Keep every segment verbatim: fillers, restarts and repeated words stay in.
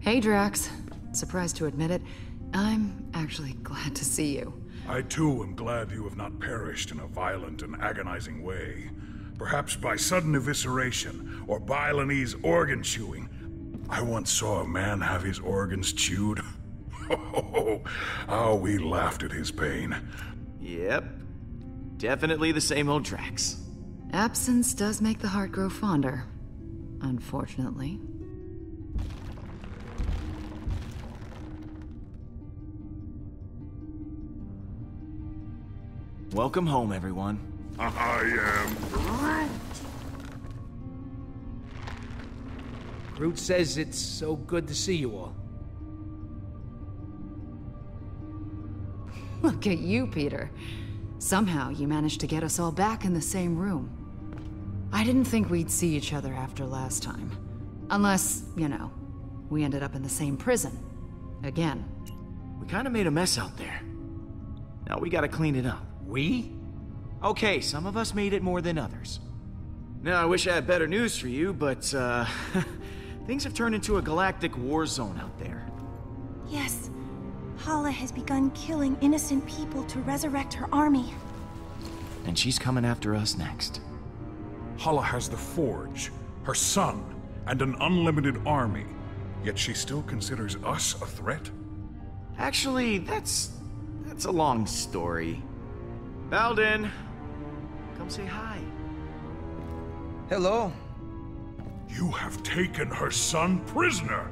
Hey, Drax. Surprised to admit it, I'm actually glad to see you. I too am glad you have not perished in a violent and agonizing way. Perhaps by sudden evisceration, or Balinese organ chewing. I once saw a man have his organs chewed. Oh, how we laughed at his pain. Yep. Definitely the same old Drax. Absence does make the heart grow fonder. Unfortunately. Welcome home, everyone. I am Groot. Groot says it's so good to see you all. Look at you, Peter. Somehow you managed to get us all back in the same room. I didn't think we'd see each other after last time. Unless, you know, we ended up in the same prison. Again. We kind of made a mess out there. Now we gotta clean it up. We? Okay, some of us made it more than others. Now, I wish I had better news for you, but, uh... things have turned into a galactic war zone out there. Yes. Hala has begun killing innocent people to resurrect her army. And she's coming after us next. Hala has the Forge, her son, and an unlimited army. Yet she still considers us a threat? Actually, that's... that's a long story. Balden, come say hi. Hello. You have taken her son prisoner!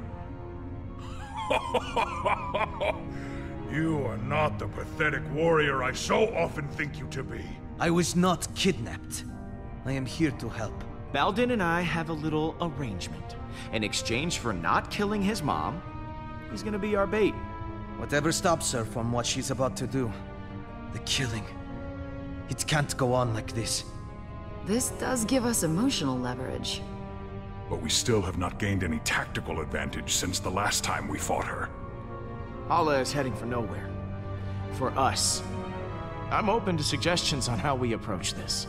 You are not the pathetic warrior I so often think you to be. I was not kidnapped. I am here to help. Balden and I have a little arrangement. In exchange for not killing his mom, he's gonna be our bait. Whatever stops her from what she's about to do. The killing. It can't go on like this. This does give us emotional leverage. But we still have not gained any tactical advantage since the last time we fought her. Hala is heading for nowhere. For us. I'm open to suggestions on how we approach this.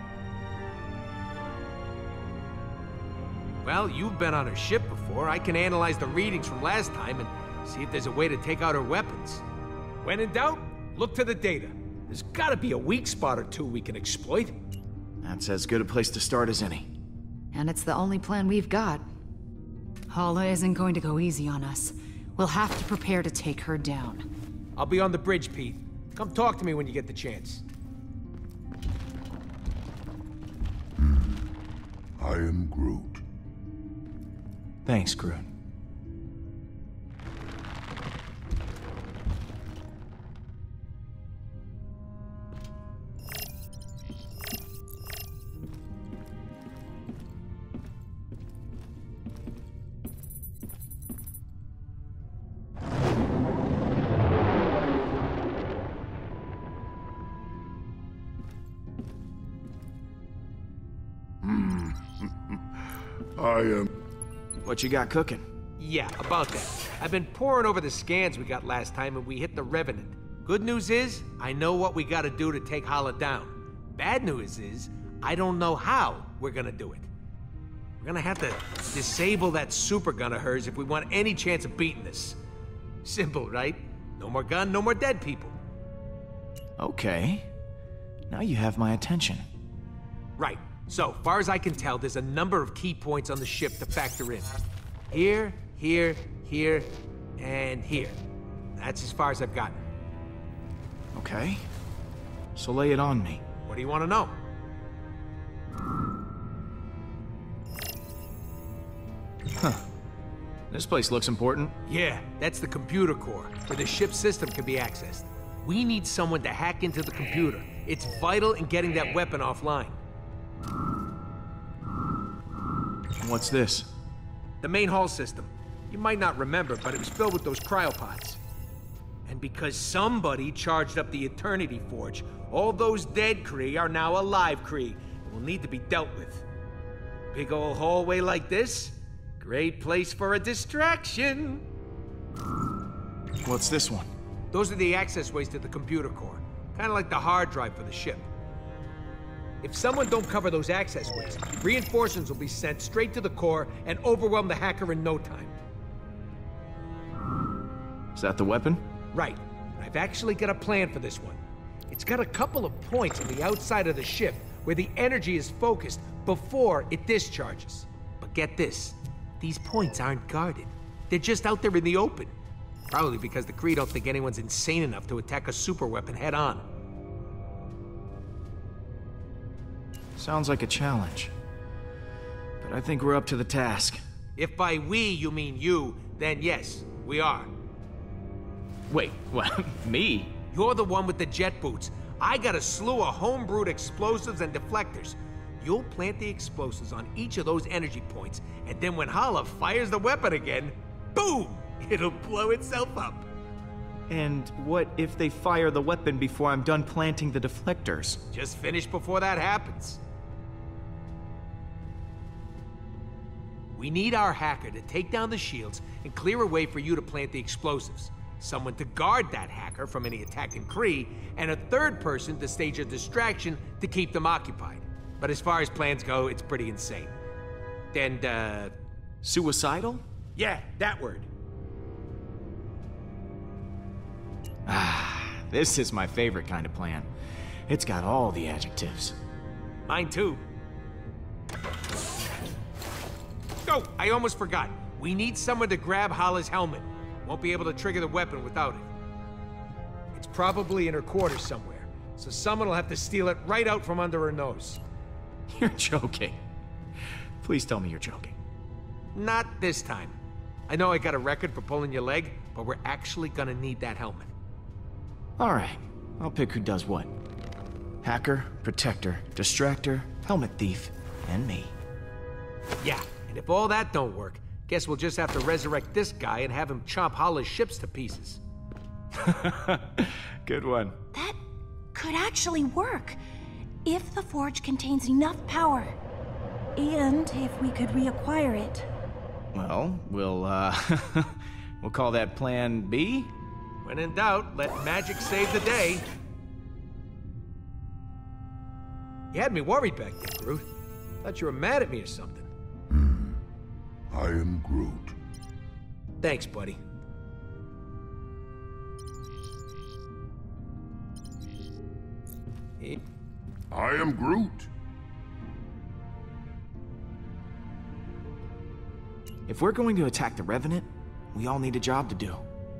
Well, you've been on her ship before. I can analyze the readings from last time and see if there's a way to take out her weapons. When in doubt, look to the data. There's gotta be a weak spot or two we can exploit. That's as good a place to start as any. And it's the only plan we've got. Hala isn't going to go easy on us. We'll have to prepare to take her down. I'll be on the bridge, Pete. Come talk to me when you get the chance. I am Groot. Thanks, Groot. I am... What you got cooking? Yeah, about that. I've been poring over the scans we got last time and we hit the Revenant. Good news is, I know what we gotta do to take Hala down. Bad news is, I don't know how we're gonna do it. We're gonna have to disable that super gun of hers if we want any chance of beating this. Simple, right? No more gun, no more dead people. Okay. Now you have my attention. Right. So, far as I can tell, there's a number of key points on the ship to factor in. Here, here, here, and here. That's as far as I've gotten. Okay. So lay it on me. What do you want to know? Huh. This place looks important. Yeah, that's the computer core, where the ship's system can be accessed. We need someone to hack into the computer. It's vital in getting that weapon offline. What's this? The main hull system. You might not remember, but it was filled with those cryopods. And because somebody charged up the Eternity Forge, all those dead Kree are now alive Kree and will need to be dealt with. Big old hallway like this? Great place for a distraction. What's this one? Those are the access ways to the computer core. Kind of like the hard drive for the ship. If someone don't cover those access ways, reinforcements will be sent straight to the core and overwhelm the hacker in no time. Is that the weapon? Right. I've actually got a plan for this one. It's got a couple of points on the outside of the ship where the energy is focused before it discharges. But get this, these points aren't guarded. They're just out there in the open. Probably because the Kree don't think anyone's insane enough to attack a superweapon head-on. Sounds like a challenge. But I think we're up to the task. If by we you mean you, then yes, we are. Wait, what? Me? You're the one with the jet boots. I got a slew of homebrewed explosives and deflectors. You'll plant the explosives on each of those energy points, and then when Hala fires the weapon again, boom! It'll blow itself up. And what if they fire the weapon before I'm done planting the deflectors? Just finish before that happens. We need our hacker to take down the shields and clear a way for you to plant the explosives. Someone to guard that hacker from any attacking Kree, and a third person to stage a distraction to keep them occupied. But as far as plans go, it's pretty insane. And, uh... Suicidal? yeah, that word. Ah, this is my favorite kind of plan. It's got all the adjectives. Mine too. Oh, I almost forgot. We need someone to grab Hala's helmet. Won't be able to trigger the weapon without it. It's probably in her quarters somewhere, so someone will have to steal it right out from under her nose. You're joking. Please tell me you're joking. Not this time. I know I got a record for pulling your leg, but we're actually gonna need that helmet. All right, I'll pick who does what. Hacker, protector, distractor, helmet thief, and me. Yeah, and if all that don't work, guess we'll just have to resurrect this guy and have him chomp Hala's ships to pieces. Good one. That could actually work, if the forge contains enough power. And if we could reacquire it. Well, we'll, uh, we'll call that Plan B? When in doubt, let magic save the day. You had me worried back there, Groot. Thought you were mad at me or something. Hmm. I am Groot. Thanks, buddy. Eh? I am Groot. If we're going to attack the Revenant, we all need a job to do.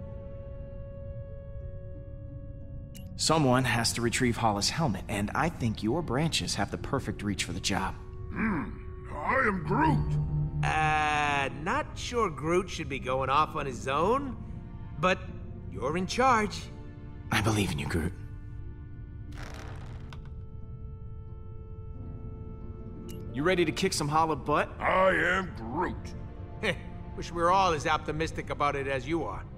Someone has to retrieve Hala's helmet, and I think your branches have the perfect reach for the job. Hmm. I am Groot. Uh, not sure Groot should be going off on his own, but you're in charge. I believe in you, Groot. You ready to kick some Hala butt? I am Groot. Heh, wish we were all as optimistic about it as you are.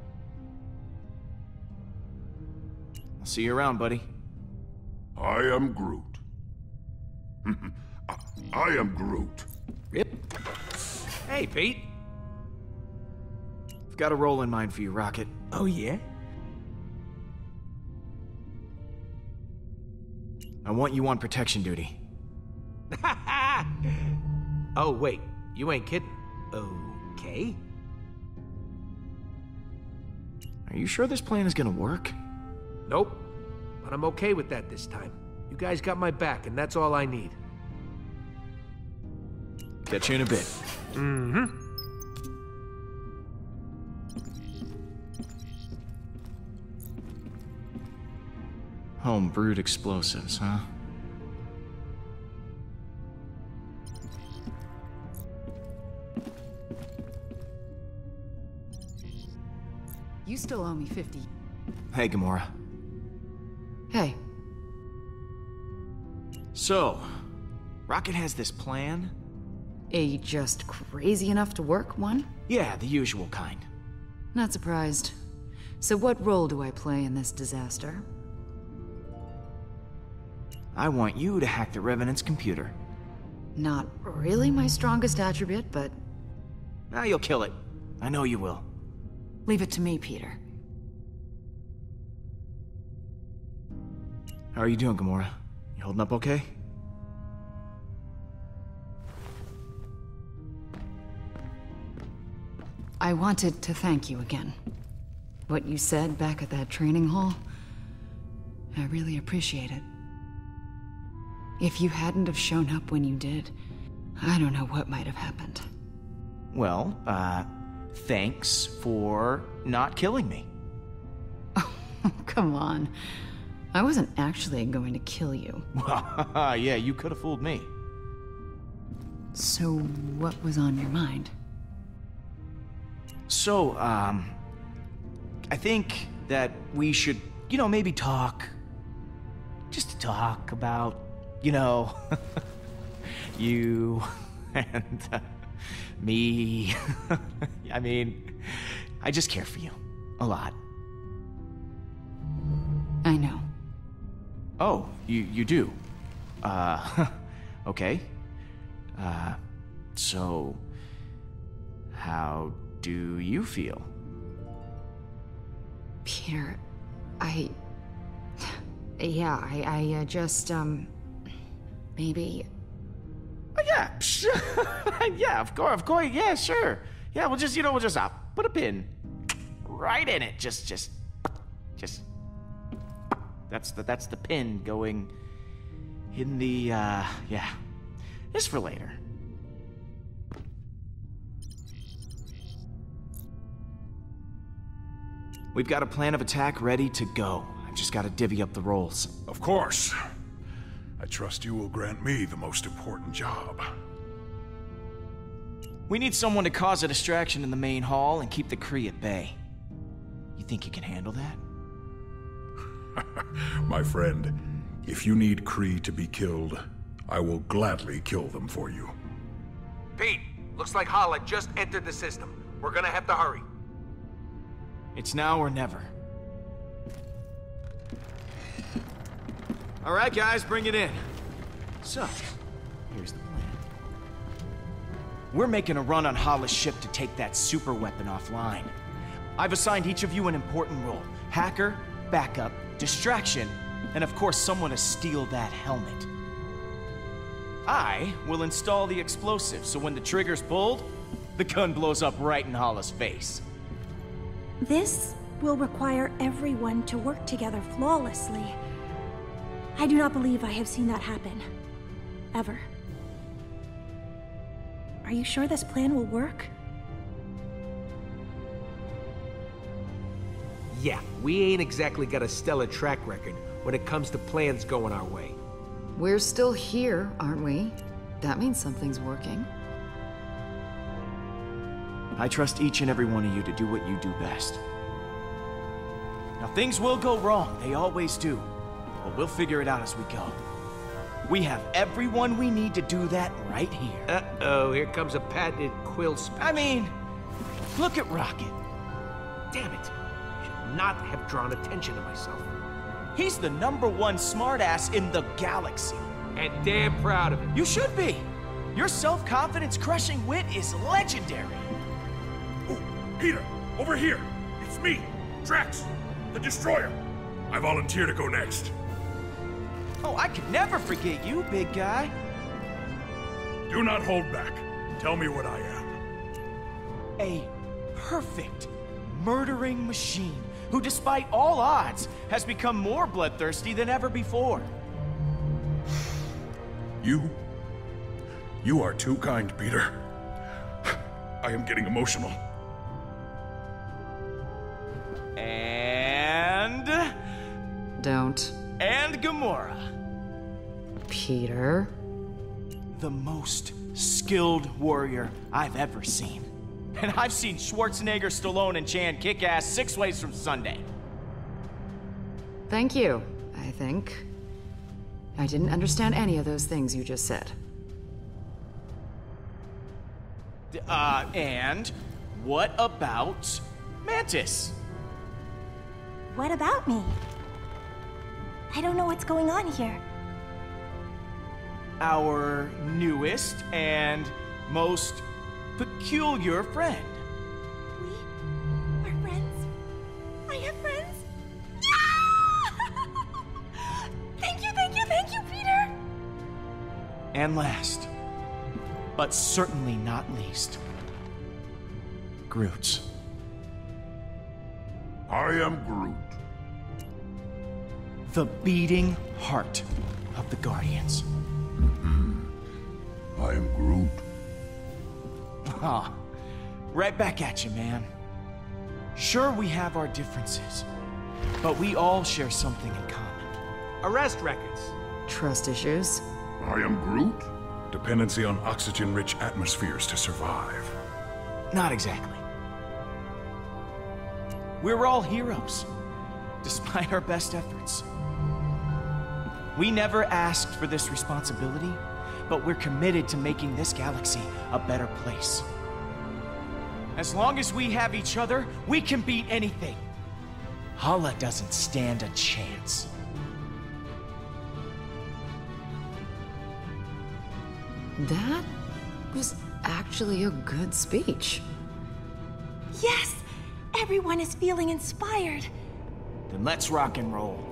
I'll see you around, buddy. I am Groot. I, I am Groot. Rip. Hey, Pete. I've got a role in mind for you, Rocket. Oh, yeah? I want you on protection duty. Oh, wait. You ain't kidding. Okay. Are you sure this plan is gonna work? Nope. But I'm okay with that this time. You guys got my back, and that's all I need. Catch you in a bit. Mm-hmm. Home-brewed explosives, huh? You still owe me fifty. Hey, Gamora. Hey, So, Rocket has this plan? a just crazy enough to work one? Yeah, the usual kind. Not surprised. So what role do I play in this disaster? I want you to hack the Revenant's computer. Not really my strongest attribute, but Now you'll kill it. I know you will. leave it to me, Peter. How are you doing, Gamora? You holding up okay? I wanted to thank you again. what you said back at that training hall. I really appreciate it. If you hadn't have shown up when you did, I don't know what might have happened. Well, uh, thanks for not killing me. Oh, come on. I wasn't actually going to kill you. Yeah, you could have fooled me. So, what was on your mind? So, um, I think that we should, you know, maybe talk. Just to talk about, you know, you and uh, me. I mean, I just care for you. A lot. I know. Oh, you, you do? Uh, okay. Uh, so, how do you feel? Peter, I... Yeah, I, I uh, just, um... Maybe... Oh, yeah, sure. Yeah, of course, of course, yeah, sure. Yeah, we'll just, you know, we'll just uh, put a pin right in it. Just, just, just... That's the, that's the pin going in the, uh, yeah. Just for later. We've got a plan of attack ready to go. I've just got to divvy up the roles. Of course. I trust you will grant me the most important job. We need someone to cause a distraction in the main hall and keep the Kree at bay. You think you can handle that? My friend, if you need Kree to be killed, I will gladly kill them for you. Pete, looks like Hala just entered the system. We're gonna have to hurry. It's now or never. All right, guys, bring it in. So, here's the plan. We're making a run on Hala's ship to take that super weapon offline. I've assigned each of you an important role. Hacker, backup, distraction, and of course someone to steal that helmet. I will install the explosive, so when the trigger's pulled, the gun blows up right in Hala's face. This will require everyone to work together flawlessly. I do not believe I have seen that happen. Ever. Are you sure this plan will work? Yeah, we ain't exactly got a stellar track record when it comes to plans going our way. We're still here, aren't we? That means something's working. I trust each and every one of you to do what you do best. Now, things will go wrong. They always do. But we'll figure it out as we go. We have everyone we need to do that right here. Uh-oh, here comes a patented quill speech. I mean, look at Rocket. Damn it. Should not have drawn attention to myself. He's the number one smartass in the galaxy. And damn proud of it. You should be. Your self-confidence crushing wit is legendary. Oh, Peter, over here. It's me, Drax, the Destroyer. I volunteer to go next. Oh, I could never forget you, big guy. Do not hold back. Tell me what I am. A perfect murdering machine who, despite all odds, has become more bloodthirsty than ever before. You? You are too kind, Peter. I am getting emotional. And... Don't. And Gamora. Peter? The most skilled warrior I've ever seen. And I've seen Schwarzenegger, Stallone, and Chan kick ass six ways from Sunday. Thank you, I think. I didn't understand any of those things you just said. Uh, and what about Mantis? What about me? I don't know what's going on here. Our newest and most peculiar friend. We are friends. I have friends. Yeah! Thank you, thank you, thank you, Peter! And last, but certainly not least, Groot. I am Groot. The beating heart of the Guardians. I am Groot. Ah, right back at you, man. Sure, we have our differences, but we all share something in common. Arrest records. Trust issues? I am Groot. Dependency on oxygen-rich atmospheres to survive. Not exactly. We're all heroes, despite our best efforts. We never asked for this responsibility, but we're committed to making this galaxy a better place. As long as we have each other, we can beat anything. Hala doesn't stand a chance. That was actually a good speech. Yes! Everyone is feeling inspired. Then let's rock and roll.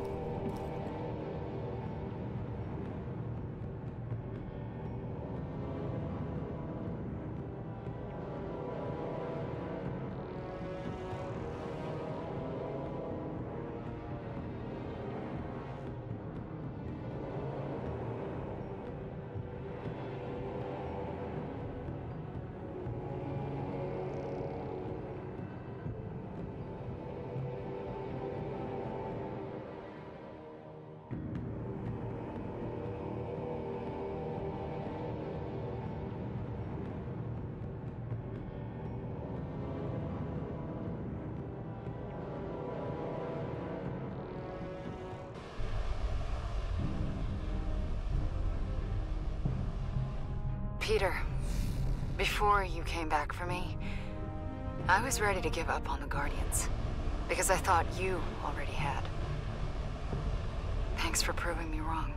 Peter, before you came back for me, I was ready to give up on the Guardians, because I thought you already had. Thanks for proving me wrong.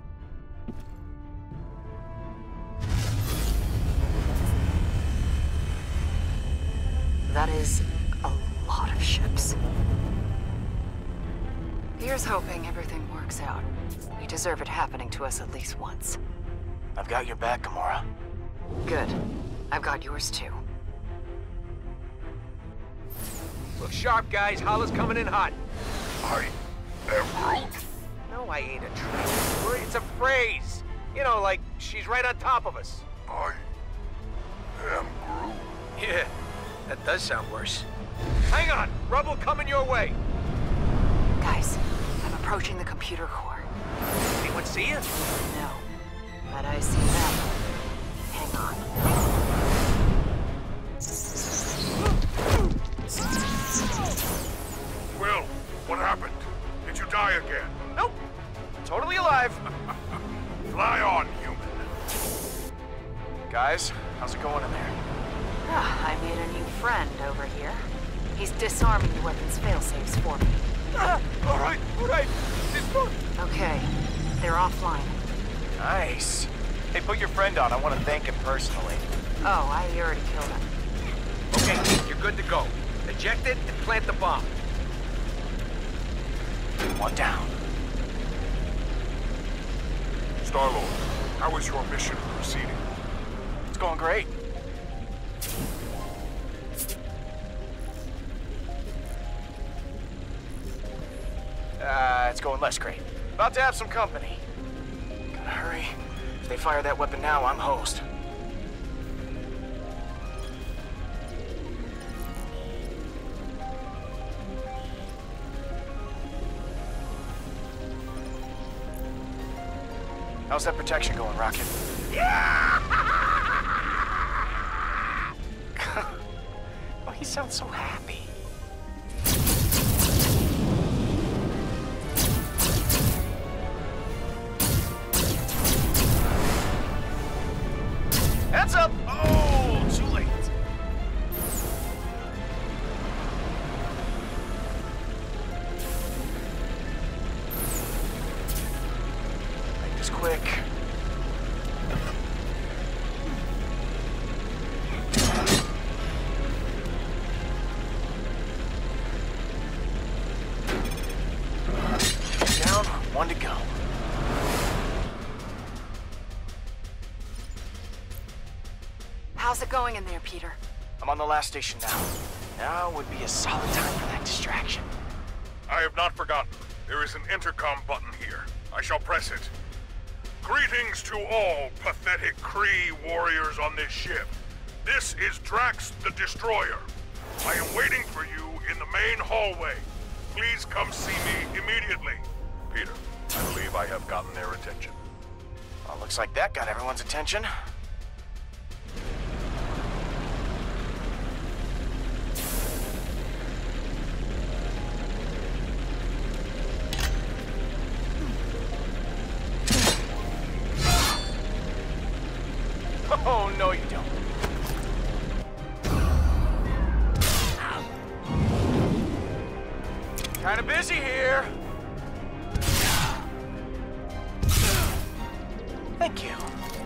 That is a lot of ships. Here's hoping everything works out. We deserve it happening to us at least once. I've got your back, Gamora. Good. I've got yours too. Look sharp, guys. Hala's coming in hot. I am Groot. No, I ain't a tree. It's a phrase. You know, like, she's right on top of us. I am Groot. Yeah, that does sound worse. Hang on! Rubble coming your way! Guys, I'm approaching the computer core. Anyone see you? No. But I see them. Hang on. Will, what happened? Did you die again? Nope. Totally alive. Fly on, human. Guys, how's it going in there? Ah, I made a new friend over here. He's disarming the weapons failsafes for me. Ah, all right, all right. This one. Okay, they're offline. Nice. Hey, put your friend on. I want to thank him personally. Oh, I already killed him. Okay, you're good to go. Eject it and plant the bomb. One down. Star-Lord, how is your mission proceeding? It's going great. Uh, it's going less great. About to have some company. Gotta hurry. If they fire that weapon now, I'm host. How's that protection going, Rocket? Yeah! Oh, he sounds so happy. Heads up! Oh, too late. Make this quick. Down, one to go. How's it going in there, Peter? I'm on the last station now. Now would be a solid time for that distraction. I have not forgotten. There is an intercom button here. I shall press it. Greetings to all pathetic Kree warriors on this ship. This is Drax the Destroyer. I am waiting for you in the main hallway. Please come see me immediately. Peter, I believe I have gotten their attention. Well, looks like that got everyone's attention. Oh, no you don't. Kinda busy here. Thank you.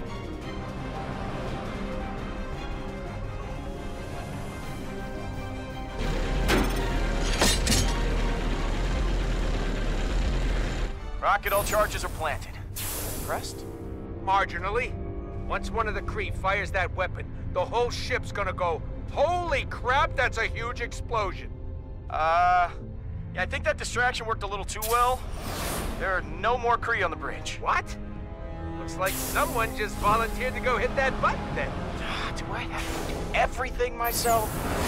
Rocket, all charges are planted. Impressed? Marginally. Once one of the Kree fires that weapon, the whole ship's gonna go, holy crap, that's a huge explosion. Uh, yeah, I think that distraction worked a little too well. There are no more Kree on the bridge. What? Looks like someone just volunteered to go hit that button then. Do I have to do everything myself?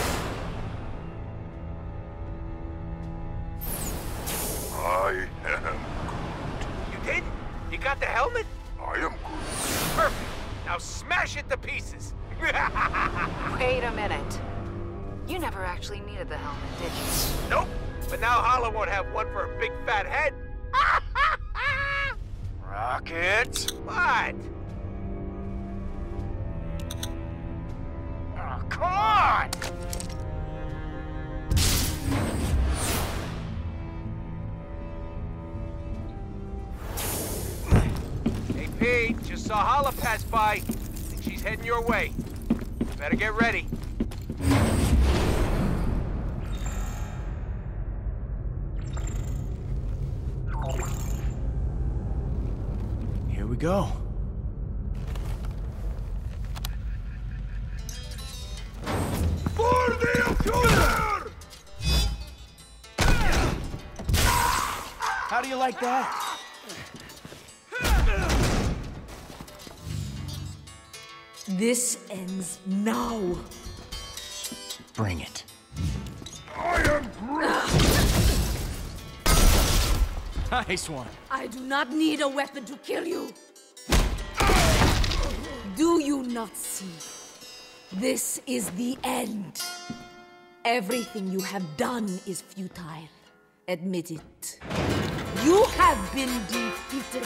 I am... You did? You got the helmet? I am... Perfect. Now smash it to pieces. Wait a minute. You never actually needed the helmet, did you? Nope. But now Hala won't have one for a big fat head. Rocket. What? Oh, come on! Hey, Pete, just saw Hala pass by. Think she's heading your way. Better get ready. Here we go. For the accuser! How do you like that? This ends now. Bring it. I am Groot! Nice one. I do not need a weapon to kill you. Do you not see? This is the end. Everything you have done is futile. Admit it. You have been defeated.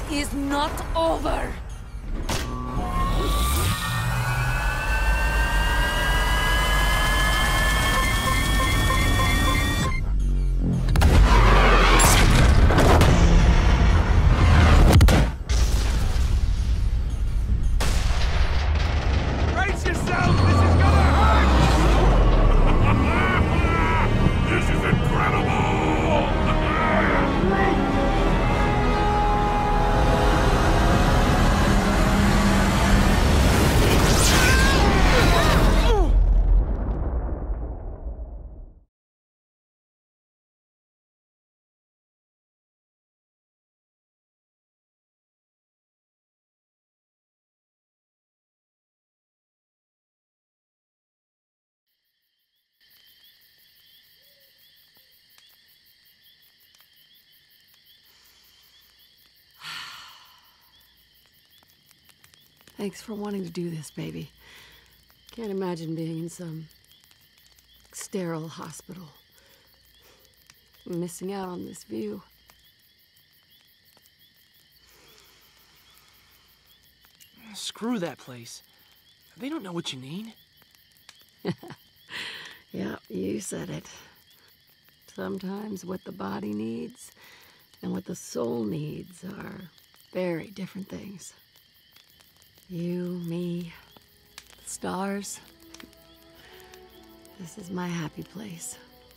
is not over. Brace yourself! This is gonna hurt! This is incredible! Thanks for wanting to do this, baby. Can't imagine being in some sterile hospital. Missing out on this view. Screw that place. They don't know what you need. Yeah, you said it. Sometimes what the body needs and what the soul needs are very different things. You, me, the stars. This is my happy place.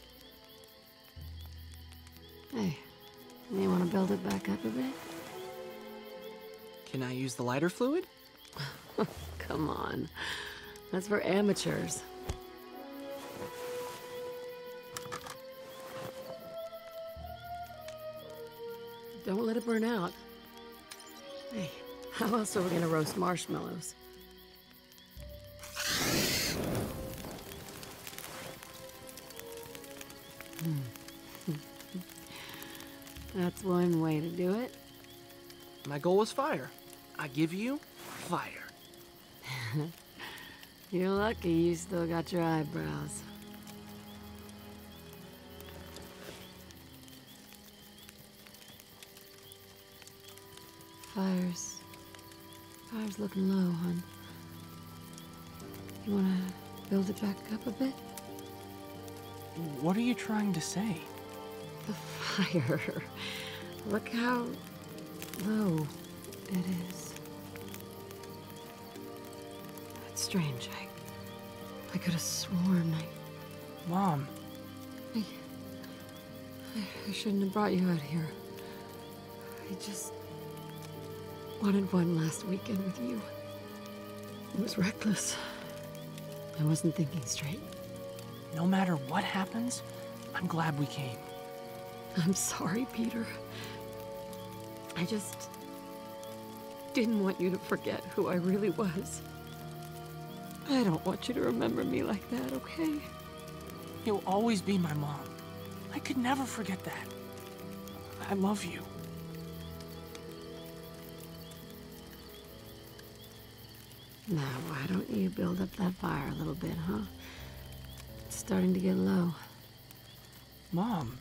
Hey, you want to build it back up a bit? Can I use the lighter fluid? Come on. That's for amateurs. Don't let it burn out. Hey, how else are we gonna roast marshmallows? That's one way to do it. My goal is fire. I give you fire. You're lucky you still got your eyebrows. Fire's... Fire's looking low, hon. You wanna build it back up a bit? What are you trying to say? The fire. Look how low it is. That's strange. I... I could have sworn I... Mom. I, I... I shouldn't have brought you out here. I just... wanted one last weekend with you. It was reckless. I wasn't thinking straight. No matter what happens, I'm glad we came. I'm sorry, Peter. I just didn't want you to forget who I really was. I don't want you to remember me like that, okay? You'll always be my mom. I could never forget that. I love you. Now, why don't you build up that fire a little bit, huh? It's starting to get low. Mom.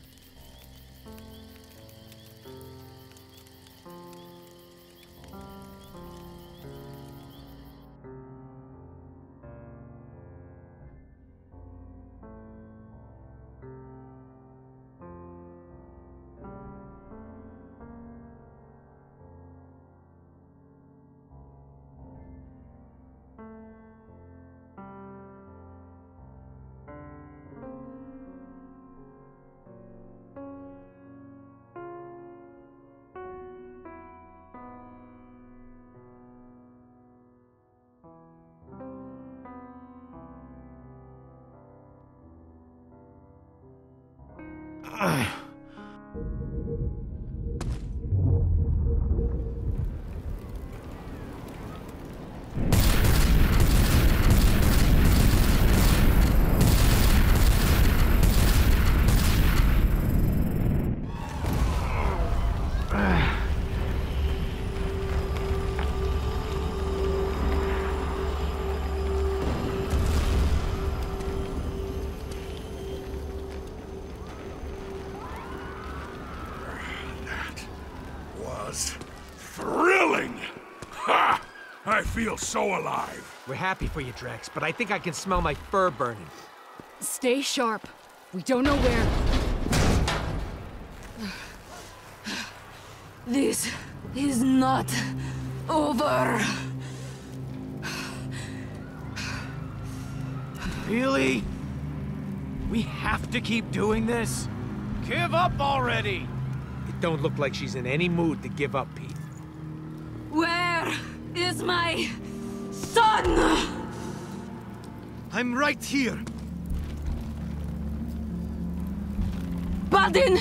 Thrilling! Ha! I feel so alive. We're happy for you, Drax, but I think I can smell my fur burning. Stay sharp. We don't know where. This is not over. Really? We have to keep doing this? Give up already! It don't look like she's in any mood to give up, Pete. Where is my son? I'm right here. Baldin!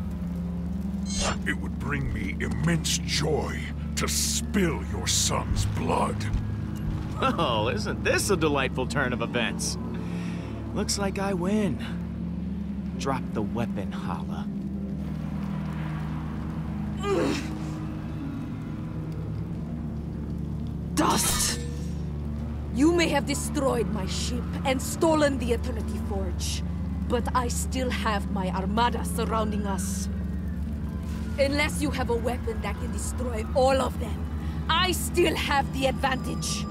It would bring me immense joy to spill your son's blood. Oh, isn't this a delightful turn of events? Looks like I win. Drop the weapon, Hala. Dust! You may have destroyed my ship and stolen the Eternity Forge, but I still have my armada surrounding us. Unless you have a weapon that can destroy all of them, I still have the advantage.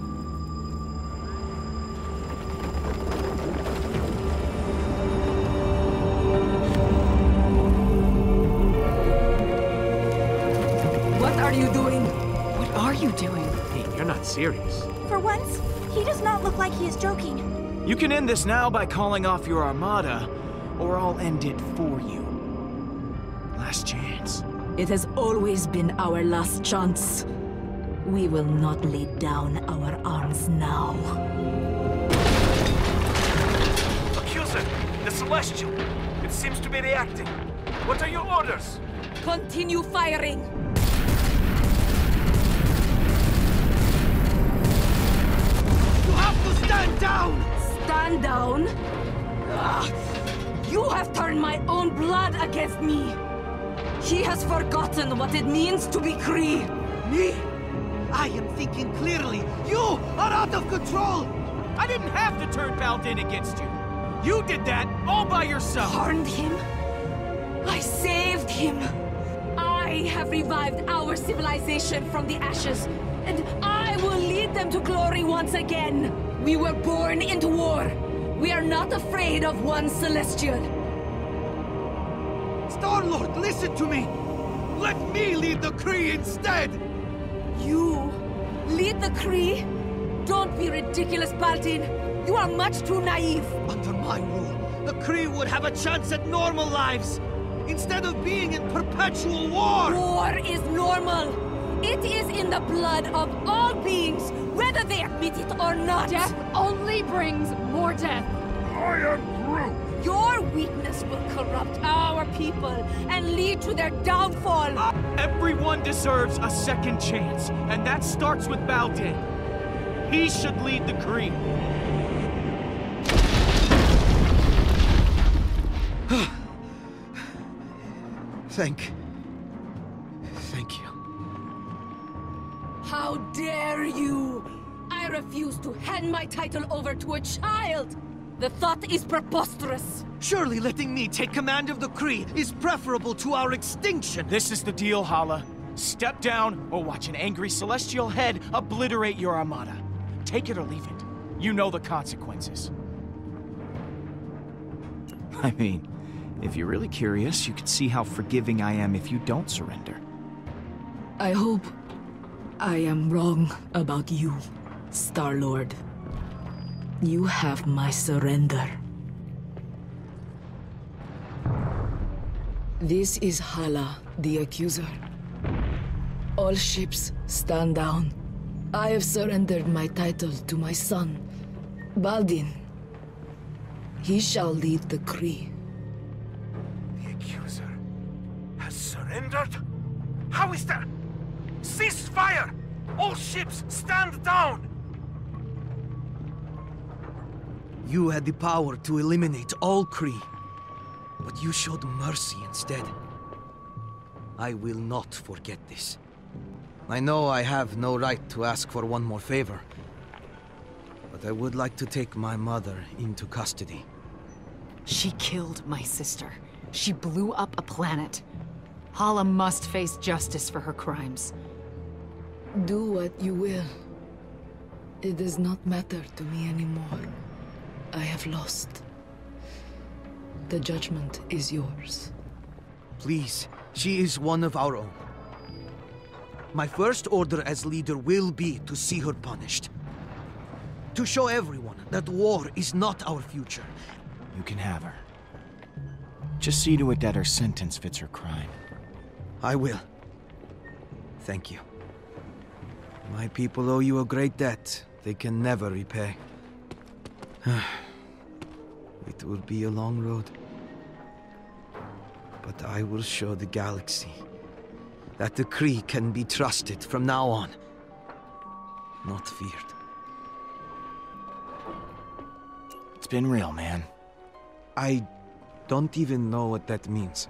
What are you doing? What are you doing? Pete, you're not serious. For once, he does not look like he is joking. You can end this now by calling off your armada, or I'll end it for you. Last chance. It has always been our last chance. We will not lay down our arms now. Accuser, the Celestial. It seems to be reacting. What are your orders? Continue firing! You have to stand down! Stand down? Ugh. You have turned my own blood against me! He has forgotten what it means to be Kree! Me? I am thinking clearly. You are out of control! I didn't have to turn Baldin against you. You did that all by yourself. Harmed him? I saved him! I have revived our civilization from the ashes, and I will lead them to glory once again! We were born into war! We are not afraid of one Celestial! Star-Lord, listen to me! Let me lead the Kree instead! You? Lead the Kree? Don't be ridiculous, Baldin! You are much too naive! Under my rule, the Kree would have a chance at normal lives, instead of being in perpetual war! War is normal! It is in the blood of all beings, whether they admit it or not! Death only brings more death. I am Groot! Your weakness will corrupt our people and lead to their downfall! Everyone deserves a second chance, and that starts with Baldin. He should lead the Kree. Thank... Thank you. How dare you! I refuse to hand my title over to a child! The thought is preposterous! Surely letting me take command of the Kree is preferable to our extinction! This is the deal, Hala. Step down or watch an angry celestial head obliterate your armada. Take it or leave it. You know the consequences. I mean, if you're really curious, you can see how forgiving I am if you don't surrender. I hope I am wrong about you, Star-Lord. You have my surrender. This is Hala, the Accuser. All ships, stand down. I have surrendered my title to my son, Baldin. He shall lead the Kree. The Accuser has surrendered? How is that? Cease fire! All ships, stand down! You had the power to eliminate all Kree, but you showed mercy instead. I will not forget this. I know I have no right to ask for one more favor, but I would like to take my mother into custody. She killed my sister. She blew up a planet. Hala must face justice for her crimes. Do what you will. It does not matter to me anymore. I have lost. The judgment is yours. Please, she is one of our own. My first order as leader will be to see her punished. To show everyone that war is not our future. You can have her. Just see to it that her sentence fits her crime. I will. Thank you. My people owe you a great debt they can never repay. It will be a long road. But I will show the galaxy that the Kree can be trusted from now on. Not feared. It's been real, man. I don't even know what that means.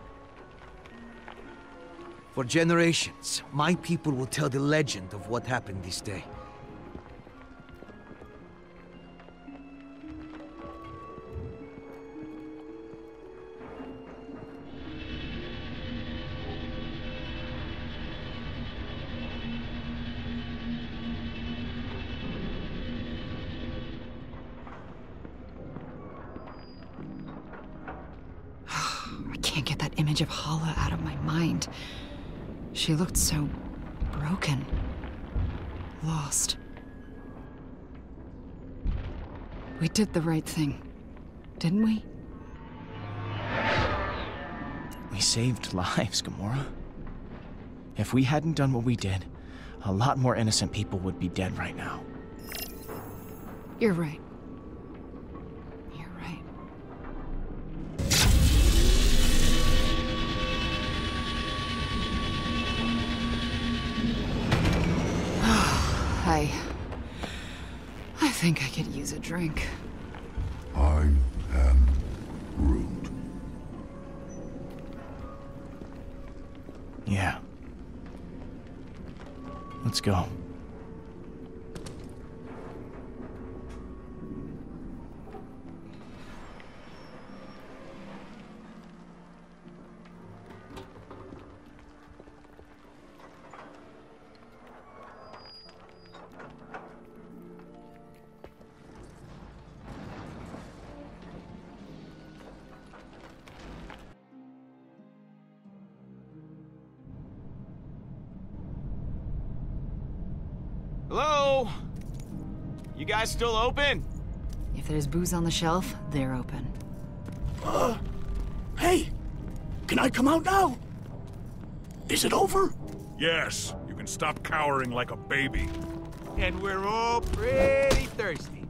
For generations, my people will tell the legend of what happened this day. I can't get that image of Hala out of my mind. She looked so broken. Lost. We did the right thing, didn't we? We saved lives, Gamora. If we hadn't done what we did, a lot more innocent people would be dead right now. You're right. You're right. I... I think I could use a drink. I am Groot. Yeah. Let's go. Hello? You guys still open? If there's booze on the shelf, they're open. Uh, hey! Can I come out now? Is it over? Yes, you can stop cowering like a baby. And we're all pretty thirsty.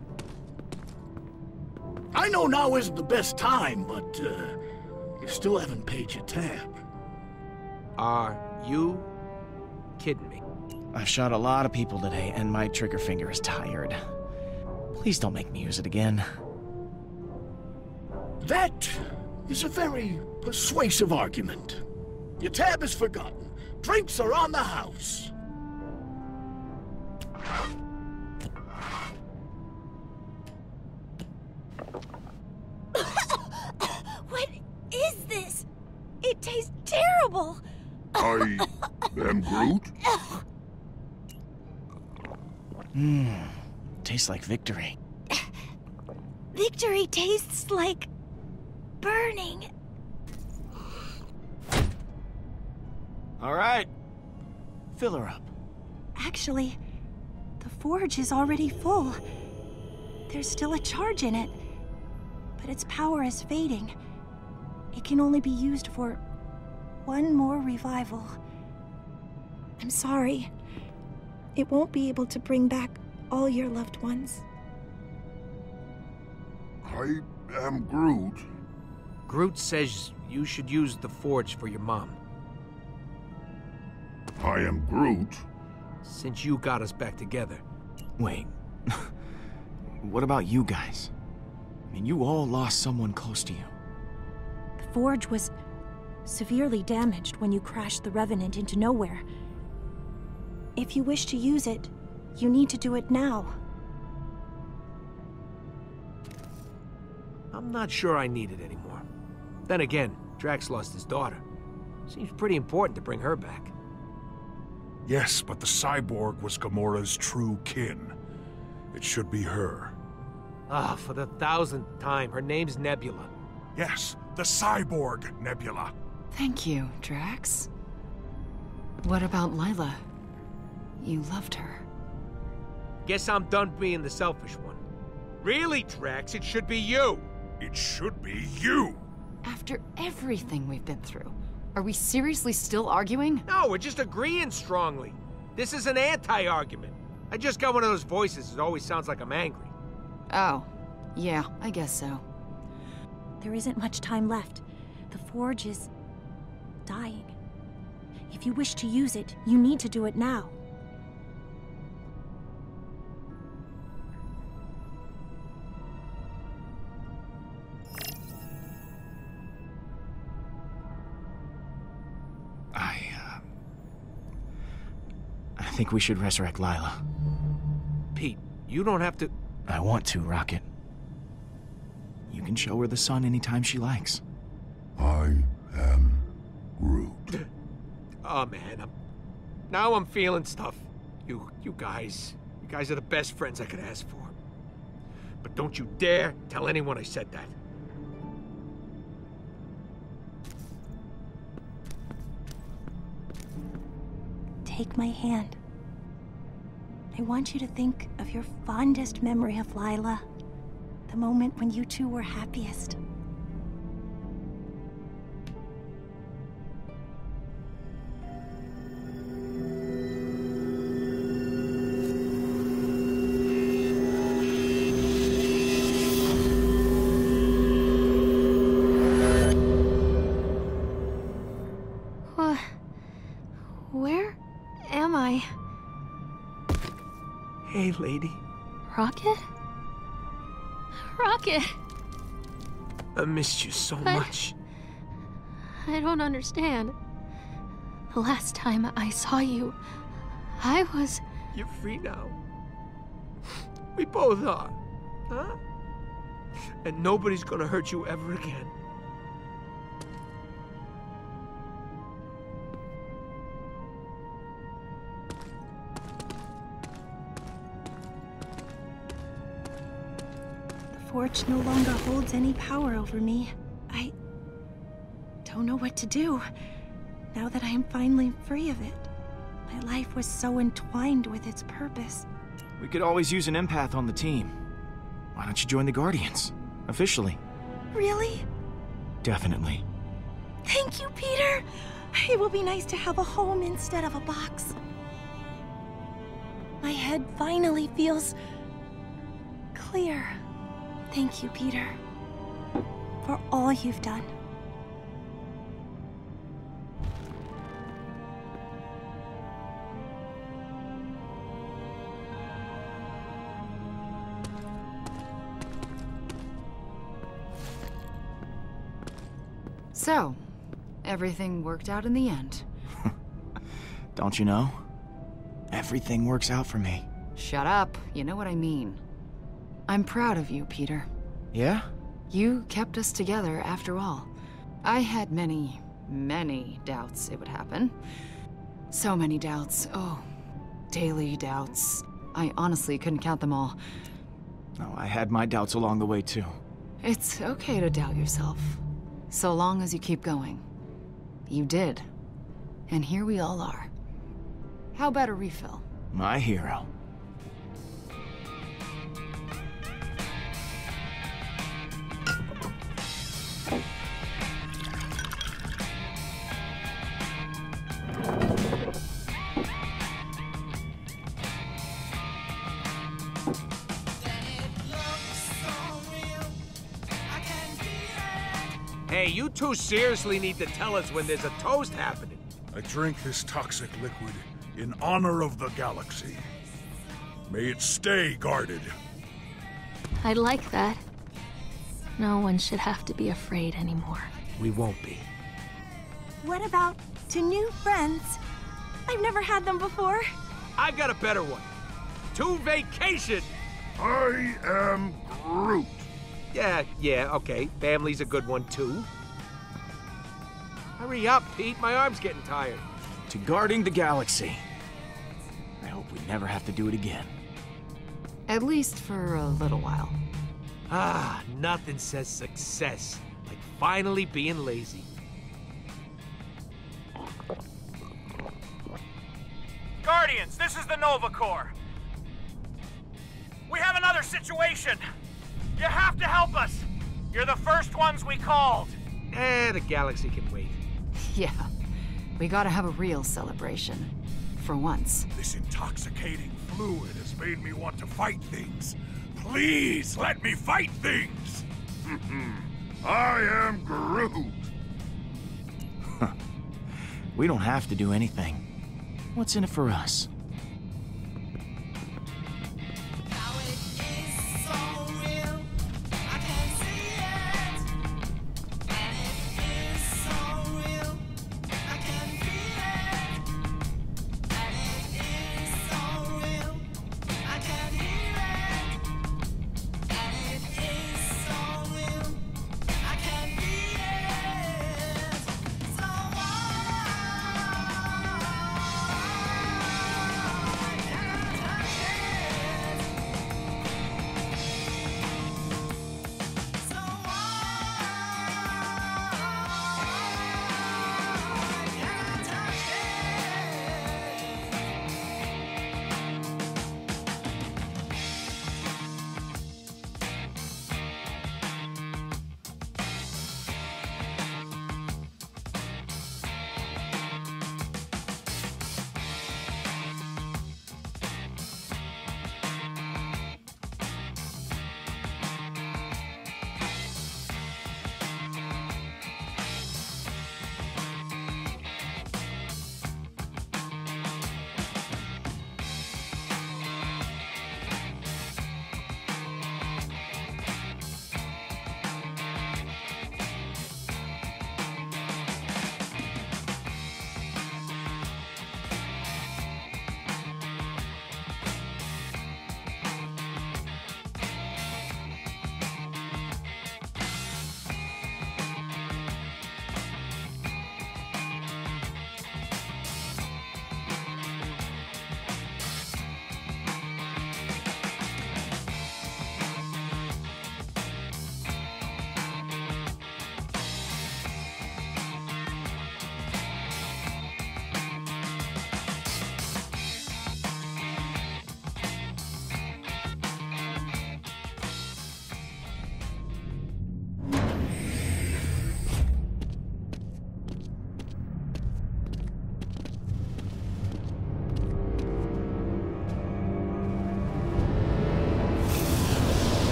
I know now isn't the best time, but, uh, you still haven't paid your tab. Are you kidding me? I've shot a lot of people today, and my trigger finger is tired. Please don't make me use it again. That is a very persuasive argument. Your tab is forgotten. Drinks are on the house. What is this? It tastes terrible. I am Groot? Mmm, tastes like victory. Victory tastes like burning. All right. Fill her up. Actually, the forge is already full. There's still a charge in it, but its power is fading. It can only be used for one more revival. I'm sorry. It won't be able to bring back all your loved ones. I am Groot. Groot says you should use the forge for your mom. I am Groot. Since you got us back together. Wait. What about you guys? I mean, you all lost someone close to you. The forge was severely damaged when you crashed the Revenant into nowhere. If you wish to use it, you need to do it now. I'm not sure I need it anymore. Then again, Drax lost his daughter. Seems pretty important to bring her back. Yes, but the cyborg was Gamora's true kin. It should be her. Ah, for the thousandth time, her name's Nebula. Yes, the cyborg Nebula. Thank you, Drax. What about Lila? You loved her. Guess I'm done being the selfish one. Really, Drax, it should be you. It should be you. After everything we've been through, are we seriously still arguing? No, we're just agreeing strongly. This is an anti-argument. I just got one of those voices that always sounds like I'm angry. Oh, yeah, I guess so. There isn't much time left. The Forge is dying. If you wish to use it, you need to do it now. I, uh... I think we should resurrect Lila. Pete, you don't have to... I want to, Rocket. You can show her the sun anytime she likes. I am Groot. Oh, man, I'm... Now I'm feeling stuff. You, you guys... You guys are the best friends I could ask for. But don't you dare tell anyone I said that. Take my hand. I want you to think of your fondest memory of Lila. The moment when you two were happiest. What? Where am I? Hey, lady. Rocket? Rocket! I missed you so I- much. I don't understand. The last time I saw you, I was... You're free now. We both are. Huh? And nobody's gonna hurt you ever again. The Forge no longer holds any power over me. I don't know what to do, now that I am finally free of it. My life was so entwined with its purpose. We could always use an empath on the team. Why don't you join the Guardians? Officially. Really? Definitely. Thank you, Peter! It will be nice to have a home instead of a box. My head finally feels... clear. Thank you, Peter, for all you've done. So, everything worked out in the end. Don't you know? Everything works out for me. Shut up. You know what I mean. I'm proud of you, Peter. Yeah? You kept us together after all. I had many, many doubts it would happen. So many doubts. Oh, daily doubts. I honestly couldn't count them all. No, I had my doubts along the way, too. It's okay to doubt yourself, so long as you keep going. You did. And here we all are. How about a refill? My hero. Hey, you two seriously need to tell us when there's a toast happening. I drink this toxic liquid in honor of the galaxy. May it stay guarded. I like that. No one should have to be afraid anymore. We won't be. What about to new friends? I've never had them before. I've got a better one. To vacation! I am Groot. Yeah, yeah, okay. Family's a good one, too. Hurry up, Pete. My arm's getting tired. To guarding the galaxy. I hope we never have to do it again. At least for a little while. Ah, nothing says success like finally being lazy. Guardians, this is the Nova Corps. We have another situation. You have to help us. You're the first ones we called. Eh, the galaxy can wait. Yeah, we gotta have a real celebration. For once. This intoxicating fluid has made me want to fight things. Please let me fight things! I am Groot! We don't have to do anything. What's in it for us?